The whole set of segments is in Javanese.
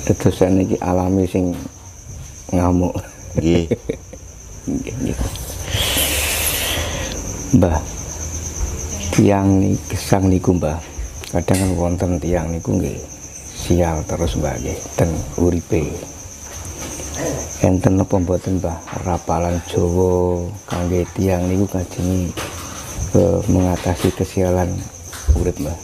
Terus niki alami sing ngamuk. Nggih. Nggih. Mbah, tiang nih gesang niku Mbah. Kadang kan wonten tiang niku nggih sial terus Mbah nggih ten uripe. Enten napa mboten Mbah rapalan Jawa kangge tiang niku kajengi mengatasi kesialan urip Mbah?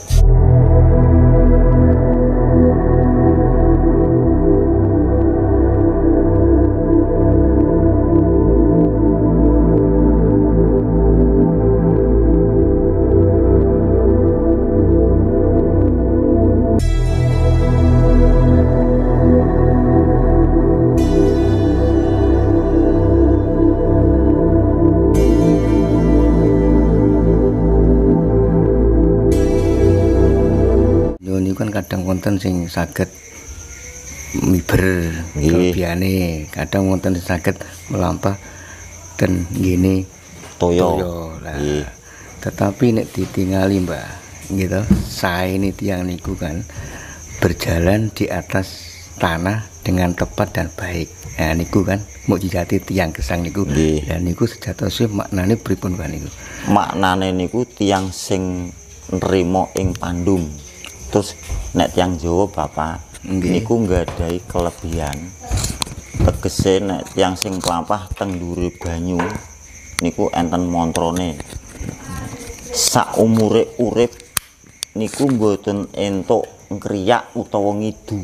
Kan kadang wonten sing saged miber kelebihane, kadang wonten sing saged melampah dan gini toyo. Tetapi nek ditingali Mbak gitu, saya ini tiang niku kan berjalan di atas tanah dengan tepat dan baik. Nah niku kan mukjizate tiang gesang niku. Dan niku sejatosipun maknane pripun kan niku? Maknane niku tiang sing nrimo ing pandum. Terus nek tiang Jawa Bapak niku nggadahi kelebihan. Tegese nek tiang sing klampah teng ndure banyu niku enten montrone. Sak umure urip niku mboten entuk ngriyak utawa ngidu.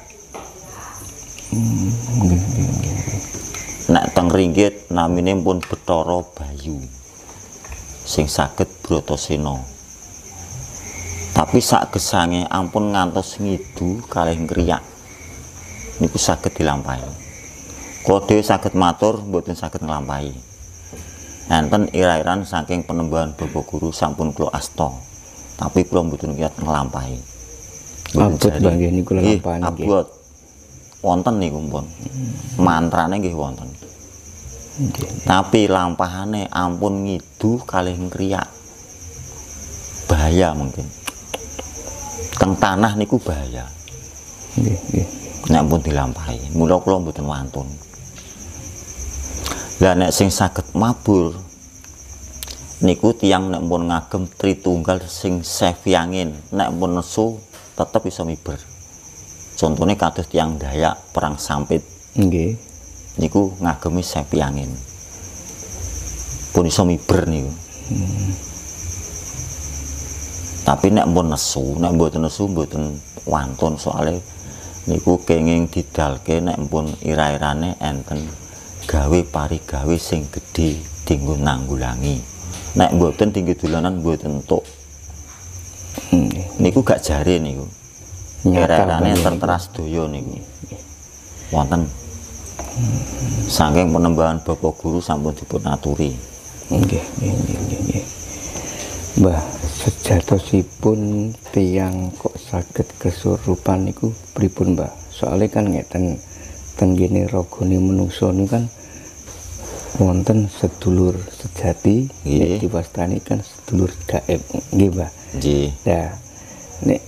Nek teng ringgit namine pun Bathara Bayu sing saged Bratasena. Tapi sak gesange ampun ngantos ngidu kalih ngriyak niku saged dilampahi. Kula dhewe saged matur mboten saged nglampahi. Enten ira-iran saking penembahan Bapak Guru sampun kula asta. Tapi kula mboten kiyat nglampahi. Abot nggih niku lampahane nggih. Abot. Wonten niku pun. Mantrane nggih wonten. Tapi lampahane ampun ngidu kalih ngriyak. Bahaya mungkin. Teng tanah niku bahaya. Nggih. Nek pun dilampahi, mula kula mboten wantun. Lah nek sing saged mabur niku tiyang nek pun ngagem Tritunggal sing sevyangin, nek pun nesu tetep iso miber. Contone kados tiyang Dayak perang Sampit. Nggih. Niku ngagemi sevyangin. Pun iso miber niku. Tapi nek pun nesu, nek mboten nesu mboten wantun soalnya niku kenging didalke nek pun ira-irane enten gawe parigawe sing gedhe dienggo nanggulangi. Nek mboten tinggi dolanan mboten entuk. Niku gak jare niku. Ira-irane tertera sedaya niku. Wonten. Saking penembahan Bapak Guru sampun dipun aturi. Nggih. Mbah, sejatosipun tiang kok saged kesurupan niku pripun Mbah? Soalnya kan ngeten tenggene ragane manungsa niku kan wonten sedulur sejati, nek diwastani kan sedulur gaib. Nggih Mbah. Nggih. Nah, nek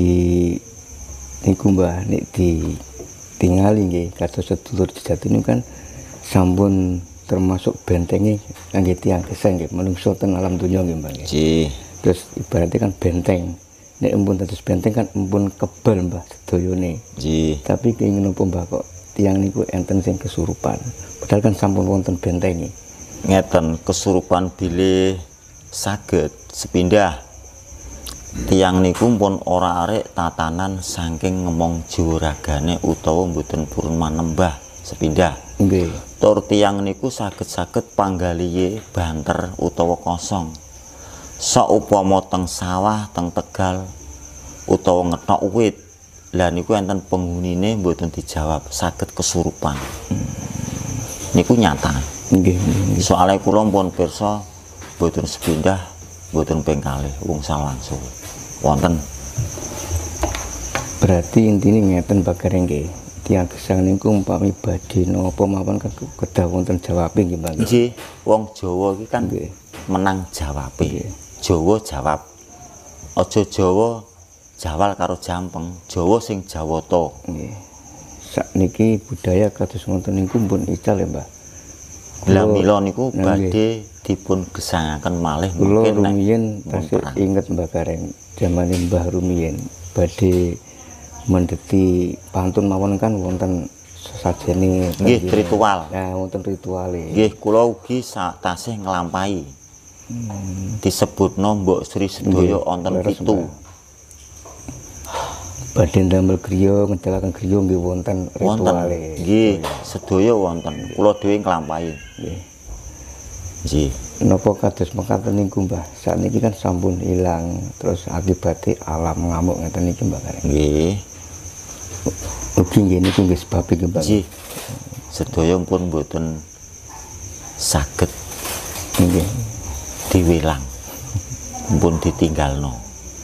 niku Mbah nek ditingali nggih kados sedulur sejati niku kan sampun termasuk bentengi kangge tiang gesang nggih manungsa teng alam donya nggih Mbah nggih. Terus ibaratnya kan benteng. Nek empun dados benteng kan empun kebal Mbah sedayane. Nggih. Tapi kenging napa Mbah kok tiang niku enten sing kesurupan. Padahal kan sampun wonten bentengi. Ngeten kesurupan bilih saged sepindah. Tiang niku pun ora arek tatanan saking ngemong juragane utawa mboten purun manembah sepindah. Nggih. Tur tiang niku saged-saged panggalihe banter utawa kosong. Saupama teng sawah, teng Tegal utawa ngethok wit. Lah niku enten penghunine mboten dijawab, saged kesurupan. Niku nyata. Nggih. Soale kula pun pirsa mboten sepindah, mboten ping kalih wungsul langsung. Wonten. Berarti intine ngeten bakare nggih. Tiang gesang niku umpami badhe napa mawon kedah wonten jawabe nggih Mbah. Nggih, wong Jawa iki kan menang jawabe. Jawa jawab. Aja Jawa Jawal karo Jampeng, Jawa sing Jawata. Nggih. Sakniki budaya kados ngoten niku pun ical ya, Mbah. Lah mila niku badhe dipun gesangaken malih Kula mungkin nek rumiyin pun tasih perang. inget Mbah Gareng zamane Mbah rumiyin badhe mendeti pantun mawon kan wonten sesajene Nggih ritual. Nah, wonten rituale. Nggih kula ugi tasih nglampahi. Disebutno Mbok Sri sedaya wonten leres, 7. Mbah. Badhe ndamel griya ngedalaken griya nggih wonten rituale. Nggih, sedaya wonten. Kula dhewe nglampahi. Nggih. Nggih. Napa kados mekaten niku Mbah? Sakniki kan sampun ilang terus akibatnya alam ngamuk ngeten niki Mbah Gareng. Nggih. Ugi nggih niku nggih sebab iki Mbah. Nggih. Sedaya pun mboten saged Nggih. diwilang. Pun ditinggalno.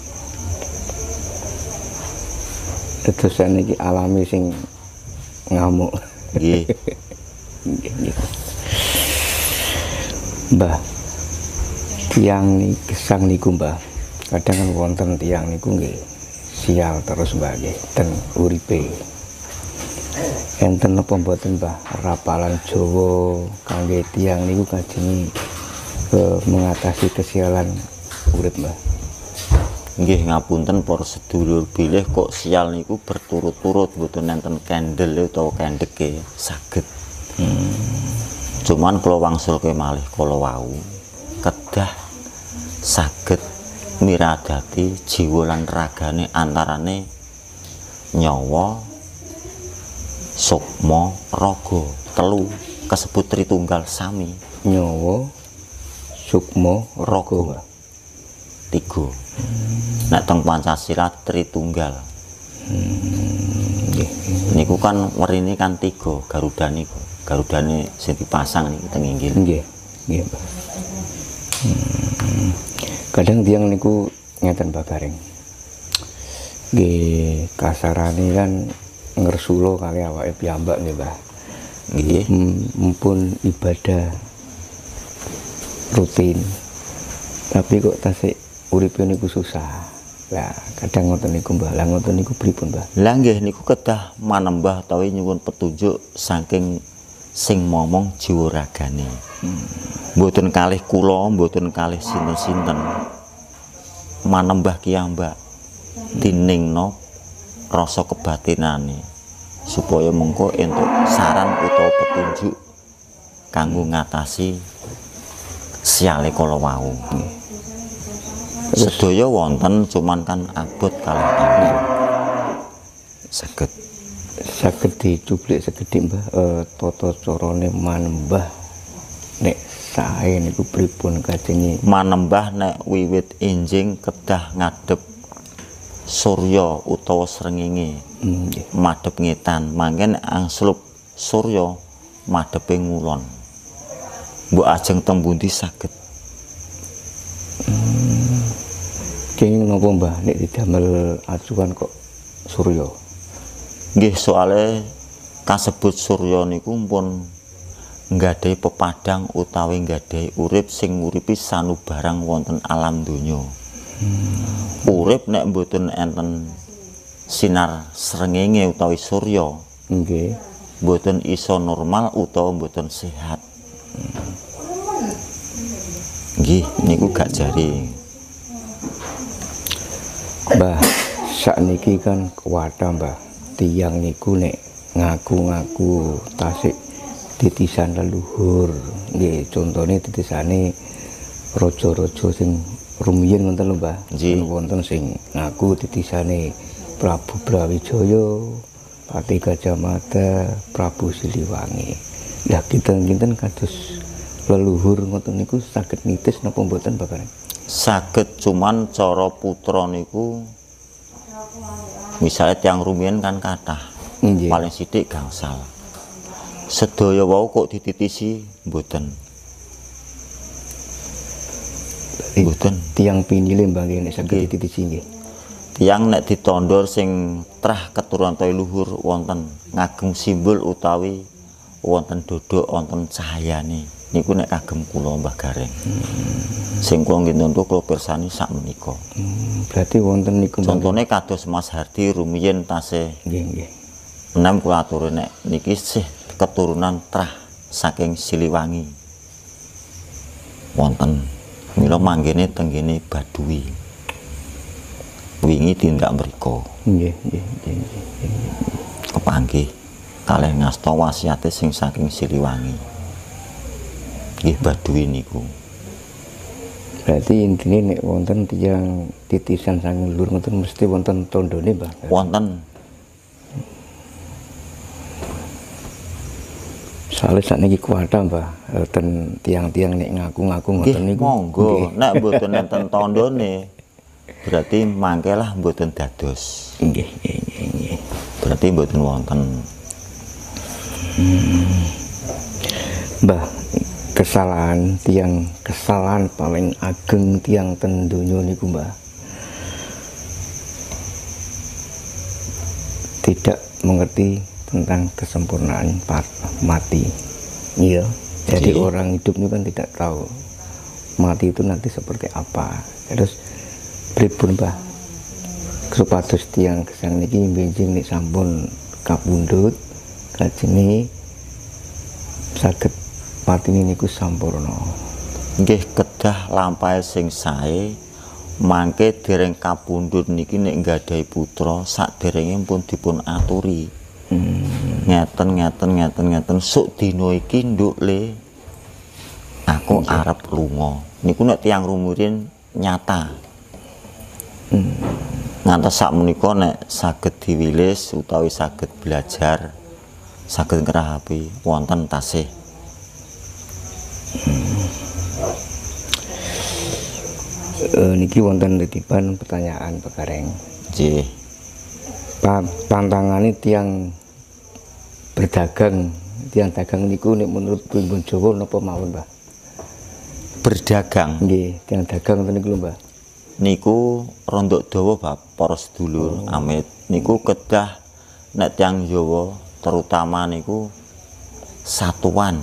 Terus sakniki alami sing ngamuk. Nggih. Nggih, nggih. Mbah, tiang nih gesang niku Mbah. Kadang kan wonten tiang niku nggih sial terus Mbah nggih ten uripe. Enten napa mboten Mbah rapalan Jawa kangge tiang niku kajengi mengatasi kesialan urip Mbah. Nggih ngapunten para sedulur bilih kok sial niku berturut-turut mboten enten kendel utawa kendeke saged. Cuman kula wangsulke malih kala wau kedah saged miradati jiwa lan ragane antarane nyawa sukma raga telu kasebut Tritunggal sami. Nyawa sukma raga Mbah. 3. Nek teng Pancasila Tritunggal. Nggih. Niku kan werini kan 3 Garuda niku. Garudane sing dipasang niku teng inggil. Nggih. Nggih, Mbah. Kadang tiang niku ngeten Mbah Gareng. Nggih, kasarane kan ngersula kali awake piyambak nggih, Mbah. Nggih. Mumpun ibadah rutin. Tapi kok tasik uripe niku susah. Lah, kadang ngoten niku Mbah. Lah ngoten niku pripun, Mbah? Lah nggih niku kedah manembah utawi nyuwun petunjuk saking sing momong jiwa ragane. Mboten kalih kula, mboten kalih sinten-sinten. Manembah kiyambak diningno rasa kebatinane supaya mengko entuk saran utawa petunjuk kanggo ngatasi siale kala wau. Sedaya wonten cuman kan abot kalih angin. Saged dicuplik sekedhik Mbah tata carane manembah nek sae niku pripun kajengi Manembah nek wiwit enjing kedah ngadep surya utawa srengenge madhep ngetan mangken angslup surya madhepe ngulon. Mbok ajeng teng pundi saged? kenging napa Mbah nek didamel acuan kok surya? Nggih soale kasebut surya niku pun nggadhahi pepadang utawi nggadhahi urip sing nguripi sanubarang wonten alam donya. Urip nek mboten enten sinar srengenge utawi surya, Nggih. mboten iso normal utawa mboten sehat. Nggih niku gak jari. Mbah, sakniki kan kuwatha Mbah. Tiang niku nek ngaku-ngaku tasik titisan leluhur. Nggih, contone titisane raja-raja sing rumiyin wonten lho Mbah. Nggih. Wonten sing ngaku titisane Prabu Brawijaya, Patih Gajah Mada, Prabu Siliwangi. Lah kinten-kinten kados leluhur ngoten niku saged nitis napa mboten Mbah Gareng? Saged cuman cara putra niku misalnya tiang rumiyin kan kathah. Nggih. Paling sithik gangsal. Sedaya wau kok dititisi mboten. Mboten. Tiang pinile Mbah nggih nek saged dititisi nggih. Tiang nek ditondor sing trah keturunan utawi luhur wonten ngagem simbol utawi wonten dodok wonten cahayane. niku nek kagem kula Mbah Gareng. Sing kula nggih nonton kula pirsani sak menika. Berarti wonten niku Contone kados Mas Hardi rumiyin tasih nggih nggih. menawi kula aturi nek niki sih keturunan trah saking Siliwangi. Wonten mila manggene tenggene Baduy. Wingi tindak mriku. Nggih nggih nggih. Kepanggih kalih ngasta wasiate sing saking Siliwangi. Nggih Baduy niku. Berarti intine nek wonten tiyang titisan saking leluhur ngoten mesti wonten tandane, Mbah. Wonten. Soalnya sakniki kuwatha, Mbah. Wonten tiang-tiang nek ngaku-ngaku ngoten niku. Monggo, nek mboten enten tandane berarti mangkelah mboten dados. Nggih nggih nggih. Berarti mboten wonten. Mbah, kesalahan paling ageng tiang ten donya niku, Mbah. Tidak mengerti tentang kesempurnaan mati. Iya. Jadi orang hidup itu kan tidak tahu mati itu nanti seperti apa. Terus pripun, Mbah? Supados tiang gesang niki benjing nek sampun kapundhut kajenge saged patine niku sampurna. Nggih kedah lampahe sing sae mangke dereng kapundhut niki nek nggadahi putra saderenge pun dipun aturi. Ngeten sok dina iki nduk le aku arep lunga. Niku nek tiyang rumurin nyata. Ngantos sakmenika nek saged diwilis utawi saged belajar saged ngrahapi wonten tasih. Niki wonten titipan pertanyaan Pak Gareng. Nggih. Pantangane tiang berdagang, tiang dagang niku nek menurut primbon Jawa napa mawon, Mbah? Berdagang. Nggih, tiang dagang ngoten niku, Mbah. Niku rondok dawa Pak para sedulur amit. Niku kedah nek tiang Jawa terutama niku satuan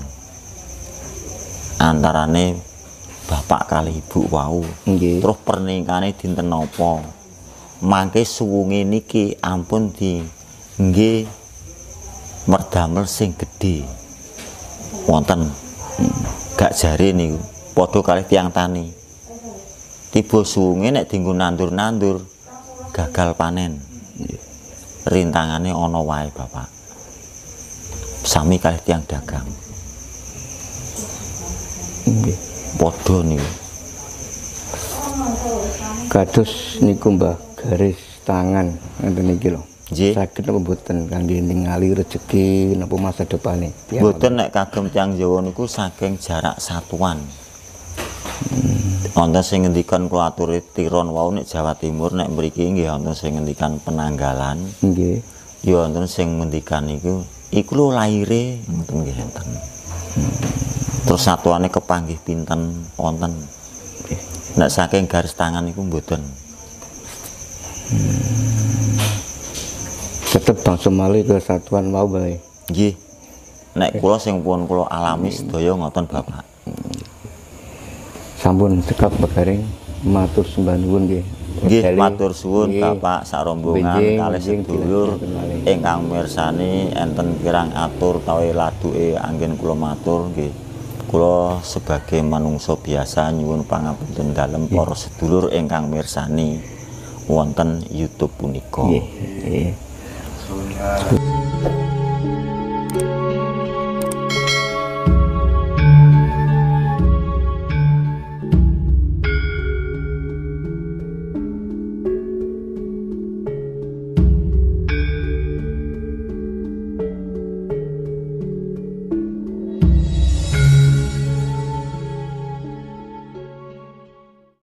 antarane bapak kali ibu wau. Nggih. Terus pernikahannya dinten napa? Mangke suwunge niki ampun di nggih merdamel sing gedhe. Wonten. Gak jare niku padha kalih tiyang tani. Tiba suwunge nek dienggo nandur-nandur gagal panen. Rintangane ana wae, Bapak. Sami kalih tiyang dagang. Nggih. Padha niku. Kados niku, Mbah, garis tangan ngoten niki lho. Nggih. Saged napa mboten kangge ningali rejeki napa masa depane? Mboten nek kagem tiyang Jawa niku saking jarak satuan. Wonten sing ngendikan kula aturi tiron wau nek Jawa Timur nek mriki nggih wonten sing ngendikan penanggalan. Nggih. Ya wonten sing ngendikan iku lho laire ngoten nggih enten. Terus satuane kepanggih pinten wonten. Nek saking garis tangan niku mboten. Tetep bangsa malih kesatuan mau bae. Nggih. Nek kula sing pun kula alami sedaya ngoten Bapak. Sampun cekap Pak Gareng, matur sembah nuwun nggih. Nggih, matur suwun Nggih. Bapak sak rombongan Benjing, kalih benjing, sedulur benjing. ingkang mirsani enten kirang atur tawi laduke anggen kula matur nggih. Kula sebagai manungsa biasa nyuwun pangapunten dalem para sedulur ingkang mirsani wonten YouTube punika. Nggih.